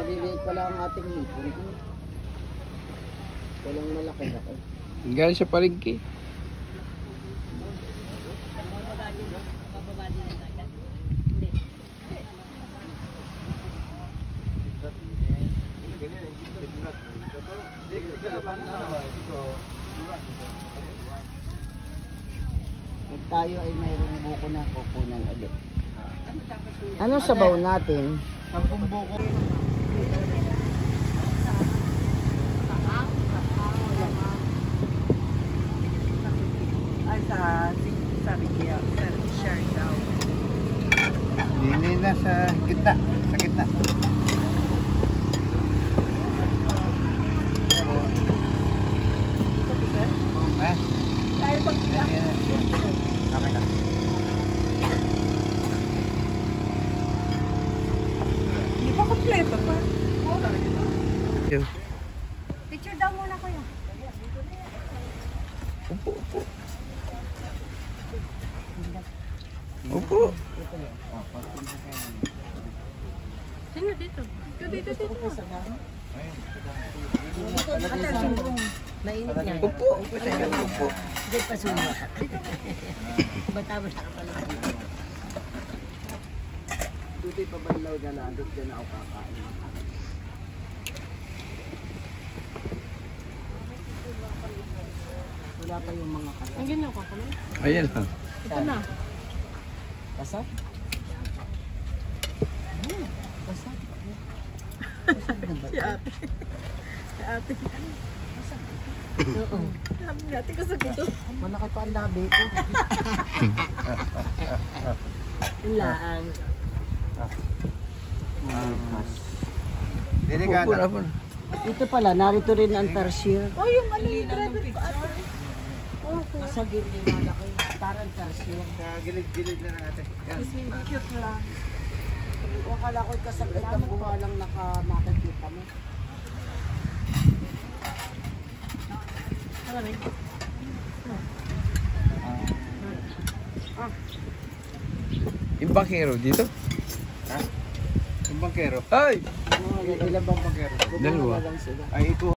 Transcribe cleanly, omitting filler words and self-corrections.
maliliit pala ang ating hipon. Walang malaki-laki. Galing sa palengke. Pag tayo ay mayroong buko na kukunan ulit. Ano sabaw natin? Sampung buko. Ay, sabi niya, share daw. Hindi na sa gitna. Sa gitna. Ha? Tayo pag Okay na. Hindi pa kompleto pa. Picture daw muna kayo. Upo, upo. Upo. Sino dito? Dito. Mainit niya. Upo. Upo. Dito pa suma. Bata-bata ka pala. Dito'y pabanlaw na nandun dyan ako kakain. Wala pa yung mga kasap. Ang ginawa ko kami. Ayan ha. Ito na. Kasap? Kasap? Si ate. Si ate. Oo. Sabi ni ate ko sa gusto. Malaki pa ang labi ko. Yung laang. Delikado. Upo na po. Ito pala, narito rin ang tarsier. Oh, yung ano yung driver ko ate. Sa gilid na malaki. Parang tarsier. Sa gilid-gilid na natin. Yan. Cute lang. Akala ko'y kasagay ang bunga lang nakakita mo. Ano rin? Yung bakero dito? Ha? Yung bangkero. Ay! Ilan bang bangkero? Dalawa. Lang sila. Ay, ito.